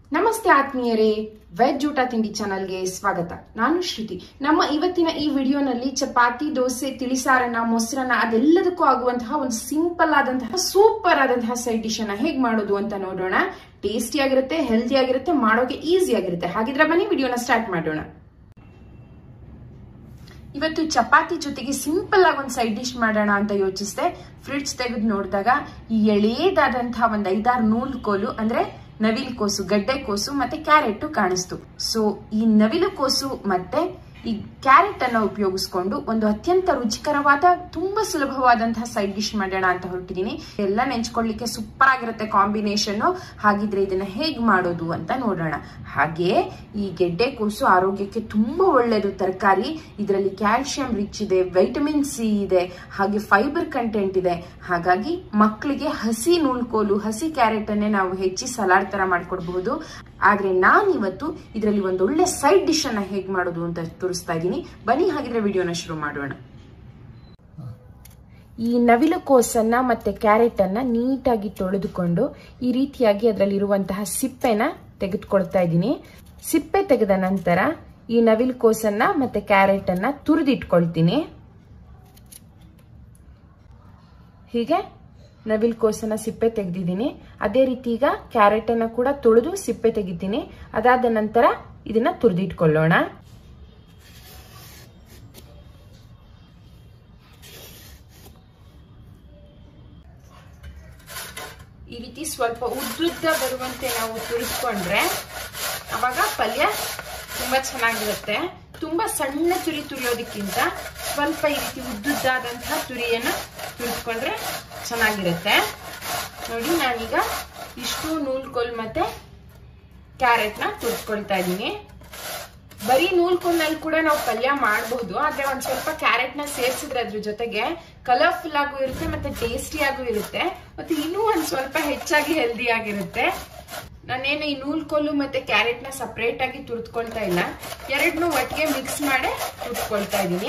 ನಮಸ್ತೆ ಆತ್ಮೀಯರೇ, ವೆಜ್ ಊಟ ತಿಂಡಿ ಚಾನಲ್ಗೆ ಸ್ವಾಗತ. ನಾನು ಶ್ರುತಿ. ನಮ್ಮ ಇವತ್ತಿನ ಈ ವಿಡಿಯೋನಲ್ಲಿ ಚಪಾತಿ, ದೋಸೆ, ತಿಳಿಸಾರನ್ನ, ಮೊಸರನ್ನ ಅದೆಲ್ಲದಕ್ಕೂ ಆಗುವಂತಹ ಒಂದು ಸಿಂಪಲ್ ಆದಂತಹ ಸೂಪರ್ ಆದಂತಹ ಸೈಡ್ ಡಿಶ್ ಅನ್ನ ಹೇಗ್ ಮಾಡೋದು ಅಂತ ನೋಡೋಣ. ಟೇಸ್ಟಿ ಆಗಿರುತ್ತೆ, ಹೆಲ್ದಿ ಆಗಿರುತ್ತೆ, ಮಾಡೋಕೆ ಈಸಿ ಆಗಿರುತ್ತೆ. ಹಾಗಿದ್ರೆ ಬನ್ನಿ ವಿಡಿಯೋನ ಸ್ಟಾರ್ಟ್ ಮಾಡೋಣ. ಇವತ್ತು ಚಪಾತಿ ಜೊತೆಗೆ ಸಿಂಪಲ್ ಆಗಿ ಒಂದು ಸೈಡ್ ಡಿಶ್ ಮಾಡೋಣ ಅಂತ ಯೋಚಿಸಿದೆ. ಫ್ರಿಡ್ಜ್ ತೆಗೆದು ನೋಡಿದಾಗ ಈ ಎಳೆದಾದಂತಹ ಒಂದು 5-6 ನೂಲು ಕೋಲು ಅಂದ್ರೆ ನವಿಲು ಕೋಸು, ಗಡ್ಡೆ ಕೋಸು ಮತ್ತೆ ಕ್ಯಾರೆಟ್ ಕಾಣಿಸ್ತು. ಸೊ ಈ ನವಿಲು ಕೋಸು ಮತ್ತೆ ಈ ಕ್ಯಾರೆಟ್ ಅನ್ನ ಉಪಯೋಗಿಸ್ಕೊಂಡು ಒಂದು ಅತ್ಯಂತ ರುಚಿಕರವಾದ, ತುಂಬಾ ಸುಲಭವಾದಂತಹ ಸೈಡ್ ಡಿಶ್ ಮಾಡೋಣ ಅಂತ ಹೊರಟಿದೀನಿ. ಎಲ್ಲ ನೆಂಚ್ಕೊಳ್ಳಿಕ್ಕೆ ಸೂಪರ್ ಆಗಿರುತ್ತೆ ಕಾಂಬಿನೇಷನ್. ಹಾಗಿದ್ರೆ ಇದನ್ನ ಹೇಗ್ ಮಾಡೋದು ಅಂತ ನೋಡೋಣ. ಹಾಗೆ ಈ ಗೆಡ್ಡೆ ಕೋಸು ಆರೋಗ್ಯಕ್ಕೆ ತುಂಬಾ ಒಳ್ಳೆಯದು ತರಕಾರಿ. ಇದರಲ್ಲಿ ಕ್ಯಾಲ್ಸಿಯಂ ರಿಚ್ ಇದೆ, ವೈಟಮಿನ್ ಸಿ ಇದೆ, ಹಾಗೆ ಫೈಬರ್ ಕಂಟೆಂಟ್ ಇದೆ. ಹಾಗಾಗಿ ಮಕ್ಕಳಿಗೆ ಹಸಿ ನೂಲ್ಕೋಲು, ಹಸಿ ಕ್ಯಾರೆಟ್ ಅನ್ನೇ ನಾವು ಹೆಚ್ಚಿ ಸಲಾಡ್ ತರ ಮಾಡ್ಕೊಡ್ಬಹುದು. ಆದ್ರೆ ನಾನಿವತ್ತು ಇದರಲ್ಲಿ ಒಂದೊಳ್ಳೆ ಸೈಡ್ ಡಿಶ್ ಅನ್ನ ಹೇಗ್ ಮಾಡೋದು ಅಂತ ತೋರಿಸ್ತಾ ಇದ್ದೀನಿ. ಬನ್ನಿ ಹಾಗಿದ್ರೆ ವಿಡಿಯೋನ ಶುರು ಮಾಡೋಣ. ಈ ನವಿಲು ಕೋಸನ್ನ ಮತ್ತೆ ಕ್ಯಾರೆಟ್ ಅನ್ನ ನೀಟಾಗಿ ತೊಳೆದುಕೊಂಡು ಈ ರೀತಿಯಾಗಿ ಅದರಲ್ಲಿರುವಂತಹ ಸಿಪ್ಪೆನ ತೆಗೆದುಕೊಳ್ತಾ ಇದ್ದೀನಿ. ಸಿಪ್ಪೆ ತೆಗೆದ ನಂತರ ಈ ನವಿಲು ಕೋಸನ್ನ ಮತ್ತೆ ಕ್ಯಾರೆಟ್ ಅನ್ನ ತುರಿದಿಟ್ಕೊಳ್ತೀನಿ. ಹೀಗೆ ನವಿಲ್ ಕೋಸನ್ನ ಸಿಪ್ಪೆ ತೆಗೆದಿದ್ದೀನಿ. ಅದೇ ರೀತಿ ಈಗ ಕ್ಯಾರೆಟ್ ಅನ್ನ ಕೂಡ ತೊಳೆದು ಸಿಪ್ಪೆ ತೆಗಿತೀನಿ. ಅದಾದ ನಂತರ ಇದನ್ನ ತುರಿದಿಟ್ಕೊಳ್ಳೋಣ. ಈ ರೀತಿ ಸ್ವಲ್ಪ ಉದ್ದುದ್ದ ಬರುವಂತೆ ನಾವು ತುರಿಸ್ಕೊಂಡ್ರೆ ಅವಾಗ ಪಲ್ಯ ತುಂಬಾ ಚೆನ್ನಾಗಿರುತ್ತೆ. ತುಂಬಾ ಸಣ್ಣ ತುರಿಯೋದಕ್ಕಿಂತ ಸ್ವಲ್ಪ ಈ ರೀತಿ ಉದ್ದುದ್ದಾದಂತಹ ತುರಿಯನ್ನ ತುರಿಸ್ಕೊಂಡ್ರೆ ಚೆನ್ನಾಗಿರುತ್ತೆ. ನೋಡಿ, ನಾನೀಗ ಇಷ್ಟು ನೂಲ್ಕೋಲ್ ಮತ್ತೆ ಕ್ಯಾರೆಟ್ ನ ತುರಿಸ್ಕೊಳ್ತಾ ಇದ್ದೀನಿ. ಬರೀ ನೂಲ್ಕೋಲ್ನಲ್ಲಿ ಕೂಡ ನಾವು ಪಲ್ಯ ಮಾಡಬಹುದು. ಆದ್ರೆ ಒಂದ್ ಸ್ವಲ್ಪ ಕ್ಯಾರೆಟ್ ನ ಸೇರಿಸಿದ್ರೆ ಅದ್ರ ಜೊತೆಗೆ ಕಲರ್ಫುಲ್ ಆಗೂ ಇರುತ್ತೆ ಮತ್ತೆ ಟೇಸ್ಟಿ ಆಗೂ ಇರುತ್ತೆ. ಮತ್ತೆ ಇನ್ನೂ ಒಂದ್ ಸ್ವಲ್ಪ ಹೆಚ್ಚಾಗಿ ಹೆಲ್ದಿ ಆಗಿರುತ್ತೆ. ನಾನೇನು ಈ ನೂಲ್ಕೋಲು ಮತ್ತೆ ಕ್ಯಾರೆಟ್ ನ ಸಪರೇಟ್ ಆಗಿ ತುರಿದ್ಕೊಳ್ತಾ ಇಲ್ಲ, ಎರಡನ್ನೂ ಒಟ್ಟಿಗೆ ಮಿಕ್ಸ್ ಮಾಡಿ ತುರಿದ್ಕೊಳ್ತಾ ಇದ್ದೀನಿ.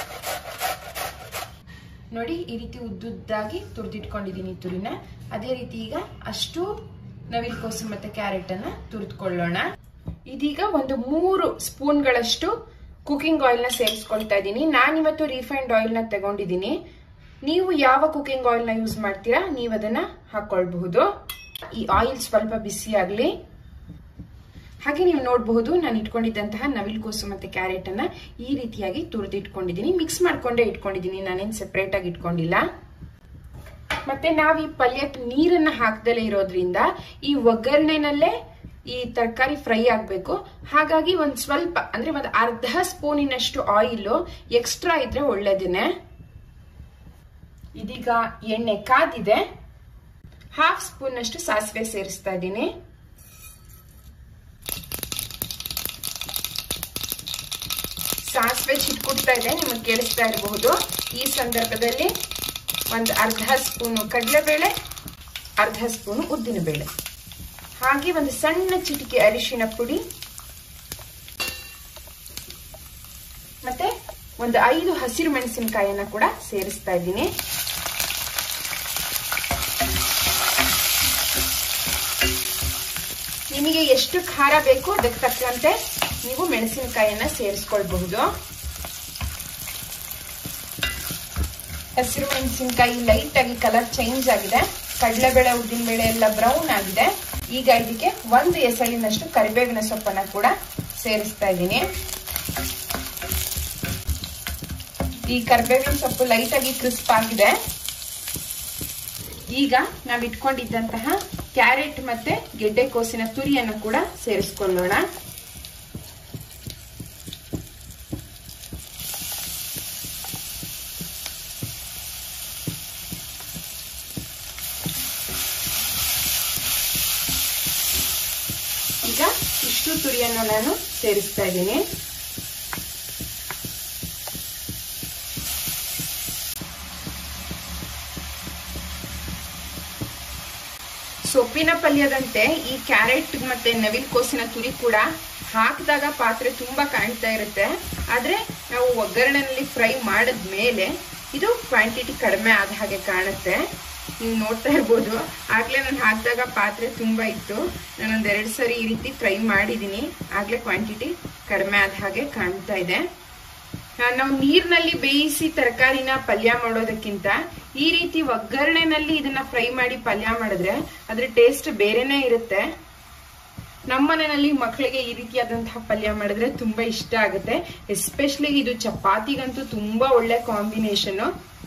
ನೋಡಿ, ಈ ರೀತಿ ಉದ್ದುದ್ದಾಗಿ ತುರಿದಿಟ್ಕೊಂಡಿದ್ದೀನಿ ತುರಿನ. ಅದೇ ರೀತಿ ಈಗ ಅಷ್ಟು ನವಿಲು ಕೋಸು ಮತ್ತೆ ಕ್ಯಾರೆಟ್ ಅನ್ನ ತುರಿದ್ಕೊಳ್ಳೋಣ. ಇದೀಗ ಒಂದು 3 ಸ್ಪೂನ್ಗಳಷ್ಟು ಕುಕಿಂಗ್ ಆಯಿಲ್ ನ ಸೇರಿಸ್ಕೊಳ್ತಾ ಇದ್ದೀನಿ. ನಾನಿವತ್ತು ರಿಫೈನ್ಡ್ ಆಯಿಲ್ ನ ತಗೊಂಡಿದ್ದೀನಿ. ನೀವು ಯಾವ ಕುಕಿಂಗ್ ಆಯಿಲ್ ನ ಯೂಸ್ ಮಾಡ್ತೀರಾ ನೀವು ಅದನ್ನ ಹಾಕೊಳ್ಬಹುದು. ಈ ಆಯಿಲ್ ಸ್ವಲ್ಪ ಬಿಸಿ ಆಗ್ಲಿ. ಹಾಗೆ ನೀವು ನೋಡಬಹುದು, ನಾನು ಇಟ್ಕೊಂಡಿದ್ದಂತಹ ನವಿಲು ಕೋಸು ಮತ್ತೆ ಕ್ಯಾರೆಟ್ ಅನ್ನ ಈ ರೀತಿಯಾಗಿ ತುರಿದಿಟ್ಕೊಂಡಿದ್ದೀನಿ. ಮಿಕ್ಸ್ ಮಾಡ್ಕೊಂಡೇ ಇಟ್ಕೊಂಡಿದ್ದೀನಿ, ನಾನೇನ್ ಸೆಪರೇಟ್ ಆಗಿ ಇಟ್ಕೊಂಡಿಲ್ಲ. ಮತ್ತೆ ನಾವು ಈ ಪಲ್ಯಕ್ಕೆ ನೀರನ್ನ ಹಾಕ್ದಲೇ ಇರೋದ್ರಿಂದ ಈ ಒಗ್ಗರಣೆನಲ್ಲೇ ಈ ತರಕಾರಿ ಫ್ರೈ ಆಗ್ಬೇಕು. ಹಾಗಾಗಿ ಒಂದ್ ಸ್ವಲ್ಪ ಅಂದ್ರೆ ಒಂದು ಅರ್ಧ ಸ್ಪೂನಿನಷ್ಟು ಆಯಿಲ್ ಎಕ್ಸ್ಟ್ರಾ ಇದ್ರೆ ಒಳ್ಳೇದೇನೆ. ಇದೀಗ ಎಣ್ಣೆ ಕಾದಿದೆ. 1/2 ಸ್ಪೂನ್ ಅಷ್ಟು ಸಾಸಿವೆ ಸೇರಿಸ್ತಾ ಇದ್ದೀನಿ. ಸಾಸಿವೆ ಚಿಟ್ಕುಡ್ತಾ ಇದೆ, ನಿಮಗೆ ಕೇಳಿಸ್ತಾ ಇರಬಹುದು. ಈ ಸಂದರ್ಭದಲ್ಲಿ ಒಂದು ಅರ್ಧ ಸ್ಪೂನು ಕಡಲೆಬೇಳೆ, ಅರ್ಧ ಸ್ಪೂನು ಉದ್ದಿನ ಬೇಳೆ, ಹಾಗೆ ಒಂದು ಸಣ್ಣ ಚಿಟಿಕೆ ಅರಿಶಿನ ಪುಡಿ, ಮತ್ತೆ ಒಂದು 5 ಹಸಿರು ಮೆಣಸಿನಕಾಯಿಯನ್ನ ಕೂಡ ಸೇರಿಸ್ತಾ ಇದ್ದೀನಿ. ನಿಮಗೆ ಎಷ್ಟು ಖಾರ ಬೇಕು ಅದಕ್ಕೆ ತಕ್ಕಂತೆ ನೀವು ಮೆಣಸಿನಕಾಯಿಯನ್ನ ಸೇರಿಸ್ಕೊಳ್ಬಹುದು. ಹಸಿರು ಮೆಣಸಿನಕಾಯಿ ಲೈಟ್ ಆಗಿ ಕಲರ್ ಚೇಂಜ್ ಆಗಿದೆ. ಕಡಲೆಬೇಳೆ, ಉದ್ದಿನಬೇಳೆ ಎಲ್ಲ ಬ್ರೌನ್ ಆಗಿದೆ. ಈಗ ಇದಕ್ಕೆ 1 ಎಸಳಿನಷ್ಟು ಕರಿಬೇವಿನ ಸೊಪ್ಪನ್ನ ಕೂಡ ಸೇರಿಸ್ತಾ ಇದ್ದೀನಿ. ಈ ಕರಿಬೇವಿನ ಸೊಪ್ಪು ಲೈಟ್ ಆಗಿ ಕ್ರಿಸ್ಪ್ ಆಗಿದೆ. ಈಗ ನಾವು ಇಟ್ಕೊಂಡಿದ್ದಂತಹ ಕ್ಯಾರೆಟ್ ಮತ್ತೆ ಗೆಡ್ಡೆ ಕೋಸಿನ ತುರಿಯನ್ನು ಕೂಡ ಸೇರಿಸ್ಕೊಳ್ಳೋಣ. ಈಗ ಇಷ್ಟು ತುರಿಯನ್ನು ನಾನು ಸೇರಿಸ್ತಾ ಇದ್ದೀನಿ. ಸೊಪ್ಪಿನ ಪಲ್ಯದಂತೆ ಈ ಕ್ಯಾರೆಟ್ ಮತ್ತೆ ನವಿಲು ಕೋಸಿನ ತುರಿ ಕೂಡ ಹಾಕಿದಾಗ ಪಾತ್ರೆ ತುಂಬಾ ಕಾಣ್ತಾ ಇರುತ್ತೆ. ಆದ್ರೆ ನಾವು ಒಗ್ಗರಣೆಯಲ್ಲಿ ಫ್ರೈ ಮಾಡಿದ್ಮೇಲೆ ಇದು ಕ್ವಾಂಟಿಟಿ ಕಡಿಮೆ ಆದ ಹಾಗೆ ಕಾಣುತ್ತೆ. ನೀವು ನೋಡ್ತಾ ಇರ್ಬೋದು. ಆಗಲೇ ನಾನು ಹಾಕಿದಾಗ ಪಾತ್ರೆ ತುಂಬ ಇತ್ತು. ನಾನೊಂದು 2 ಸರಿ ಈ ರೀತಿ ಫ್ರೈ ಮಾಡಿದ್ದೀನಿ. ಆಗಲೇ ಕ್ವಾಂಟಿಟಿ ಕಡಿಮೆ ಆದ ಹಾಗೆ ಕಾಣ್ತಾ ಇದೆ. ನಾವು ನೀರಿನಲ್ಲಿ ಬೇಯಿಸಿ ತರಕಾರಿನ ಪಲ್ಯ ಮಾಡೋದಕ್ಕಿಂತ ಈ ರೀತಿ ಒಗ್ಗರಣೆನಲ್ಲಿ ಇದನ್ನ ಫ್ರೈ ಮಾಡಿ ಪಲ್ಯ ಮಾಡಿದ್ರೆ ಅದ್ರ ಟೇಸ್ಟ್ ಬೇರೆನೇ ಇರುತ್ತೆ. ನಮ್ಮ ಮನೆಯಲ್ಲಿ ಮಕ್ಕಳಿಗೆ ಈ ರೀತಿಯಾದಂತಹ ಪಲ್ಯ ಮಾಡಿದ್ರೆ ತುಂಬಾ ಇಷ್ಟ ಆಗುತ್ತೆ. ಎಸ್ಪೆಷಲಿ ಇದು ಚಪಾತಿಗಂತೂ ತುಂಬಾ ಒಳ್ಳೆ ಕಾಂಬಿನೇಷನ್.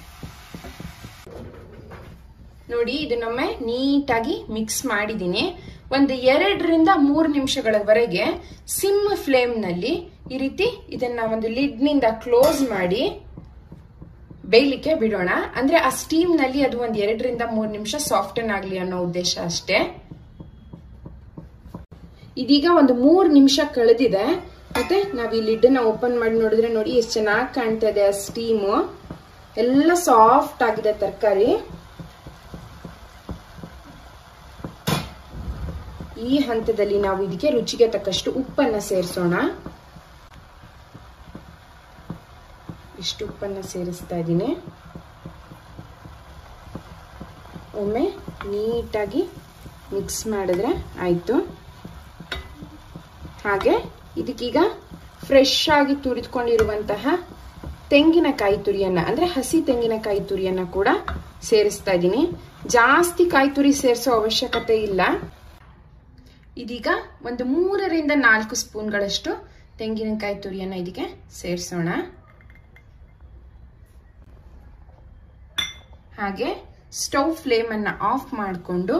ನೋಡಿ, ಇದನ್ನೊಮ್ಮೆ ನೀಟಾಗಿ ಮಿಕ್ಸ್ ಮಾಡಿದ್ದೀನಿ. ಒಂದು 2 ರಿಂದ 3 ನಿಮಿಷಗಳವರೆಗೆ ಸಿಮ್ ಫ್ಲೇಮ್ ನಲ್ಲಿ ಈ ರೀತಿ ಇದನ್ನ ಒಂದು ಲಿಡ್ ನಿಂದ ಕ್ಲೋಸ್ ಮಾಡಿ ಬೇಯಲಿಕ್ಕೆ ಬಿಡೋಣ. ಅಂದ್ರೆ ಆ ಸ್ಟೀಮ್ ನಲ್ಲಿ ಅದು ಒಂದು 2 ರಿಂದ 3 ನಿಮಿಷ ಸಾಫ್ಟನ್ ಆಗ್ಲಿ ಅನ್ನೋ ಉದ್ದೇಶ ಅಷ್ಟೇ. ಇದೀಗ ಒಂದು 3 ನಿಮಿಷ ಕಳೆದಿದೆ. ಮತ್ತೆ ನಾವ್ ಈ ಲಿಡ್ ನ ಓಪನ್ ಮಾಡಿ ನೋಡಿದ್ರೆ ನೋಡಿ ಎಷ್ಟು ಚೆನ್ನಾಗಿ ಕಾಣ್ತಾ ಇದೆ. ಆ ಸ್ಟೀಮ್ ಎಲ್ಲ ಸಾಫ್ಟ್ ಆಗಿದೆ ತರಕಾರಿ. ಈ ಹಂತದಲ್ಲಿ ನಾವು ಇದಕ್ಕೆ ರುಚಿಗೆ ತಕ್ಕಷ್ಟು ಉಪ್ಪನ್ನ ಸೇರಿಸೋಣ. ಇಷ್ಟು ಉಪ್ಪನ್ನ ಸೇರಿಸ್ತಾ ಇದ್ದೀನಿ. ಒಮ್ಮೆ ನೀಟಾಗಿ ಮಿಕ್ಸ್ ಮಾಡಿದ್ರೆ ಆಯ್ತು. ಹಾಗೆ ಇದಕ್ಕೀಗ ಫ್ರೆಶ್ ಆಗಿ ತುರಿದುಕೊಂಡಿರುವಂತಹ ತೆಂಗಿನಕಾಯಿ ತುರಿಯನ್ನ ಅಂದ್ರೆ ಹಸಿ ತೆಂಗಿನಕಾಯಿ ತುರಿಯನ್ನ ಕೂಡ ಸೇರಿಸ್ತಾ ಇದ್ದೀನಿ. ಜಾಸ್ತಿ ಕಾಯಿ ತುರಿ ಸೇರಿಸೋ ಅವಶ್ಯಕತೆ ಇಲ್ಲ. ಇದೀಗ ಒಂದು 3 ರಿಂದ 4 ಸ್ಪೂನ್ಗಳಷ್ಟು ತೆಂಗಿನಕಾಯಿ ತುರಿಯನ್ನ ಇದಕ್ಕೆ ಸೇರಿಸೋಣ. ಹಾಗೆ ಸ್ಟವ್ ಫ್ಲೇಮ್ ಅನ್ನ ಆಫ್ ಮಾಡಿಕೊಂಡು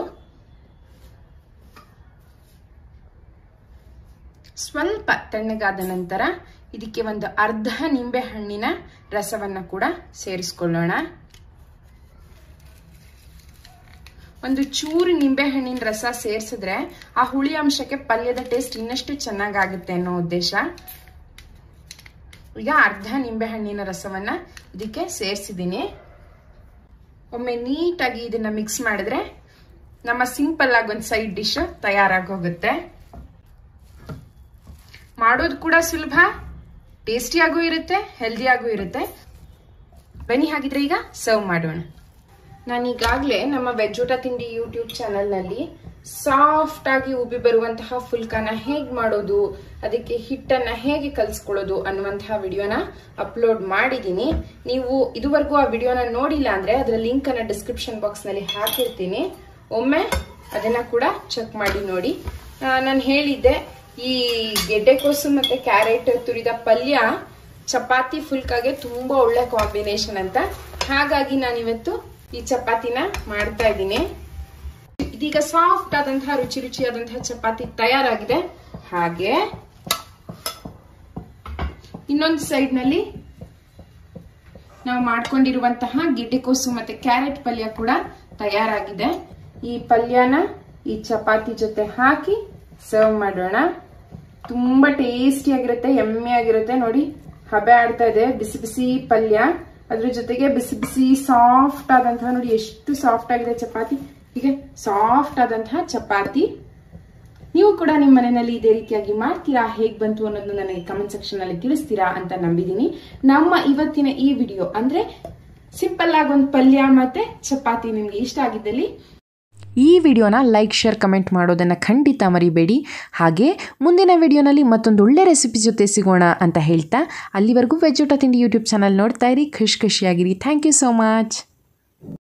ಸ್ವಲ್ಪ ತಣ್ಣಗಾದ ನಂತರ ಇದಕ್ಕೆ ಒಂದು ಅರ್ಧ ನಿಂಬೆ ಹಣ್ಣಿನ ರಸವನ್ನ ಕೂಡ ಸೇರಿಸ್ಕೊಳ್ಳೋಣ. ಒಂದು ಚೂರು ನಿಂಬೆ ಹಣ್ಣಿನ ರಸ ಸೇರಿಸಿದ್ರೆ ಆ ಹುಳಿ ಅಂಶಕ್ಕೆ ಪಲ್ಯದ ಟೇಸ್ಟ್ ಇನ್ನಷ್ಟು ಚೆನ್ನಾಗಾಗುತ್ತೆ ಅನ್ನೋ ಉದ್ದೇಶ. ಈಗ ಅರ್ಧ ನಿಂಬೆ ಹಣ್ಣಿನ ರಸವನ್ನ ಇದಕ್ಕೆ ಸೇರಿಸಿದ್ದೀನಿ. ಒಮ್ಮೆ ನೀಟಾಗಿ ಇದನ್ನ ಮಿಕ್ಸ್ ಮಾಡಿದ್ರೆ ನಮ್ಮ ಸಿಂಪಲ್ ಆಗಿ ಒಂದು ಸೈಡ್ ಡಿಶ್ ತಯಾರಾಗಿ ಹೋಗುತ್ತೆ. ಮಾಡೋದು ಕೂಡ ಸುಲಭ, ಟೇಸ್ಟಿಯಾಗೂ ಇರುತ್ತೆ, ಹೆಲ್ದಿಯಾಗೂ ಇರುತ್ತೆ. ಬನ್ನಿ ಹಾಗಿದ್ರೆ ಈಗ ಸರ್ವ್ ಮಾಡೋಣ. ನಾನೀಗಾಗಲೇ ನಮ್ಮ ವೆಜ್ ಊಟ ತಿಂಡಿ ಯೂಟ್ಯೂಬ್ ಚಾನಲ್ನಲ್ಲಿ ಸಾಫ್ಟ್ ಆಗಿ ಉಬ್ಬಿ ಬರುವಂತಹ ಫುಲ್ಕಾನ ಹೇಗೆ ಮಾಡೋದು, ಅದಕ್ಕೆ ಹಿಟ್ಟನ್ನ ಹೇಗೆ ಕಲಿಸ್ಕೊಳ್ಳೋದು ಅನ್ನುವಂತಹ ವಿಡಿಯೋನ ಅಪ್ಲೋಡ್ ಮಾಡಿದ್ದೀನಿ. ನೀವು ಇದುವರೆಗೂ ಆ ವಿಡಿಯೋನ ನೋಡಿಲ್ಲ ಅಂದ್ರೆ ಅದರ ಲಿಂಕ್ ಅನ್ನ ಡಿಸ್ಕ್ರಿಪ್ಷನ್ ಬಾಕ್ಸ್ ನಲ್ಲಿ ಹಾಕಿರ್ತೀನಿ. ಒಮ್ಮೆ ಅದನ್ನ ಕೂಡ ಚೆಕ್ ಮಾಡಿ ನೋಡಿ. ನಾನು ಹೇಳಿದ್ದೆ ಈ ಗೆಡ್ಡೆಕೋಸು ಮತ್ತೆ ಕ್ಯಾರೆಟ್ ತುರಿದ ಪಲ್ಯ ಚಪಾತಿ ಫುಲ್ಕಾಗೆ ತುಂಬಾ ಒಳ್ಳೆ ಕಾಂಬಿನೇಷನ್ ಅಂತ. ಹಾಗಾಗಿ ನಾನಿವತ್ತು ಈ ಚಪಾತಿನ ಮಾಡ್ತಾ ಇದ್ದೀನಿ. ಇದೀಗ ಸಾಫ್ಟ್ ಆದಂತಹ ರುಚಿಯಾದಂತಹ ಚಪಾತಿ ತಯಾರಾಗಿದೆ. ಹಾಗೆ ಇನ್ನೊಂದು ಸೈಡ್ ನಲ್ಲಿ ನಾವು ಮಾಡ್ಕೊಂಡಿರುವಂತಹ ಗೆಡ್ಡೆಕೋಸು ಮತ್ತೆ ಕ್ಯಾರೆಟ್ ಪಲ್ಯ ಕೂಡ ತಯಾರಾಗಿದೆ. ಈ ಪಲ್ಯನ ಈ ಚಪಾತಿ ಜೊತೆ ಹಾಕಿ ಸರ್ವ್ ಮಾಡೋಣ. ತುಂಬಾ ಟೇಸ್ಟಿ ಆಗಿರುತ್ತೆ, ಎಮ್ಮೆ ಆಗಿರುತ್ತೆ. ನೋಡಿ, ಹಬೆ ಆಡ್ತಾ ಇದೆ. ಬಿಸಿ ಬಿಸಿ ಪಲ್ಯ, ಅದ್ರ ಜೊತೆಗೆ ಬಿಸಿ ಬಿಸಿ ಸಾಫ್ಟ್ ಆದಂತಹ, ನೋಡಿ ಎಷ್ಟು ಸಾಫ್ಟ್ ಆಗಿದೆ ಚಪಾತಿ. ಹೀಗೆ ಸಾಫ್ಟ್ ಆದಂತಹ ಚಪಾತಿ. ನೀವು ಕೂಡ ನಿಮ್ಮ ಮನೆಯಲ್ಲಿ ಇದೇ ರೀತಿಯಾಗಿ ಮಾಡ್ತೀರಾ? ಹೇಗ್ ಬಂತು ಅನ್ನೋದನ್ನ ನನಗೆ ಕಮೆಂಟ್ ಸೆಕ್ಷನ್ ಅಲ್ಲಿ ತಿಳಿಸ್ತೀರಾ ಅಂತ ನಂಬಿದೀನಿ. ನಮ್ಮ ಇವತ್ತಿನ ಈ ವಿಡಿಯೋ ಅಂದ್ರೆ ಸಿಂಪಲ್ ಆಗಿ ಒಂದು ಪಲ್ಯ ಮತ್ತೆ ಚಪಾತಿ ನಿಮ್ಗೆ ಇಷ್ಟ ಆಗಿದ್ದಲ್ಲಿ ಈ ವಿಡಿಯೋನ ಲೈಕ್, ಶೇರ್, ಕಮೆಂಟ್ ಮಾಡೋದನ್ನು ಖಂಡಿತ ಮರಿಬೇಡಿ. ಹಾಗೆ ಮುಂದಿನ ವಿಡಿಯೋನಲ್ಲಿ ಮತ್ತೊಂದು ಒಳ್ಳೆ ರೆಸಿಪಿ ಜೊತೆ ಸಿಗೋಣ ಅಂತ ಹೇಳ್ತಾ, ಅಲ್ಲಿವರೆಗೂ ವೆಜ್ ಊಟ ತಿಂಡಿ ಯೂಟ್ಯೂಬ್ ಚಾನಲ್ ನೋಡ್ತಾ ಇರಿ. ಖುಷಿಯಾಗಿರಿ. Thank you so much.